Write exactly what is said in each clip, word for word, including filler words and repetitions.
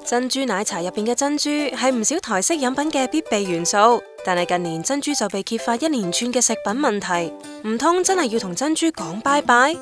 珍珠奶茶入邊嘅珍珠係唔少台式飲品嘅必備元素，但係近年珍珠就被揭發一連串嘅食品問題，唔通真係要同珍珠講拜拜？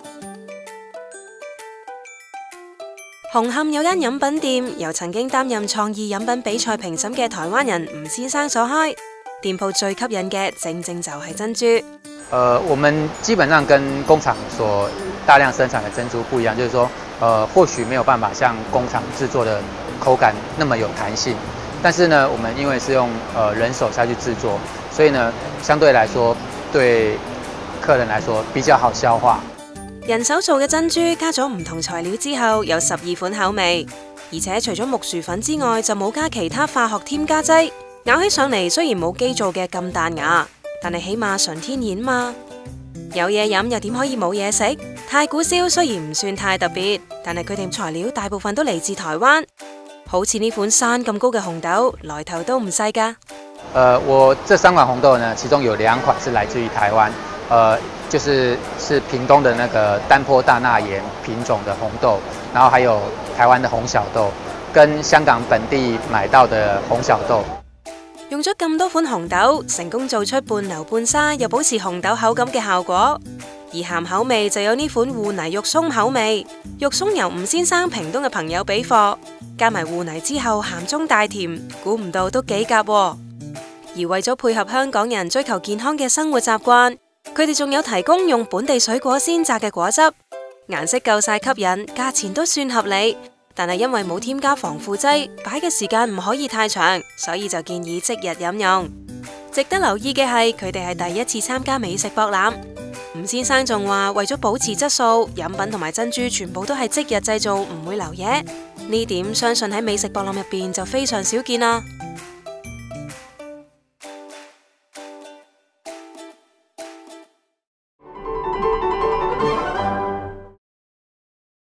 紅磡有間飲品店由曾經擔任創意飲品比賽評審嘅台灣人吳先生所開，店鋪最吸引嘅正正就係珍珠。 呃，我們基本上跟工廠所大量生產的珍珠不一樣，就是說，呃，或許沒有辦法像工廠製作的口感那麼有彈性，但是呢，我們因為是用呃人手下去製作，所以呢，相對來說對客人來說比較好消化。 人手做嘅珍珠加咗唔同材料之後，有十二款口味，而且除咗木薯粉之外，就冇加其他化學添加劑。咬起上嚟雖然冇機做嘅咁彈牙，但係起碼純天然嘛。有嘢飲又點可以冇嘢食？太古燒雖然唔算太特別，但係佢哋材料大部分都嚟自台灣。好似呢款山咁高嘅紅豆，來頭都唔細㗎。 呃，我這三款紅豆呢，其中有兩款是來自於台灣，呃，就是是屏東的那個丹波大納鹽品種的紅豆，然後還有台灣的紅小豆，跟香港本地買到的紅小豆。 用咗咁多款紅豆，成功做出半流半沙又保持紅豆口感嘅效果。而鹹口味就有呢款芋泥肉鬆口味，肉鬆由吳先生屏東嘅朋友俾貨，加埋芋泥之後鹹中帶甜，估唔到都幾夾喎。而為咗配合香港人追求健康嘅生活習慣，佢哋仲有提供用本地水果鮮榨嘅果汁，顏色夠晒吸引，價錢都算合理。但係因為冇添加防腐劑，擺嘅時間唔可以太長，所以就建議即日飲用。值得留意嘅係，佢哋係第一次參加美食博覽。吳先生仲話，為咗保持質素，飲品同埋珍珠全部都係即日製造，唔會流嘢。呢點相信喺美食博覽入邊就非常少見啦。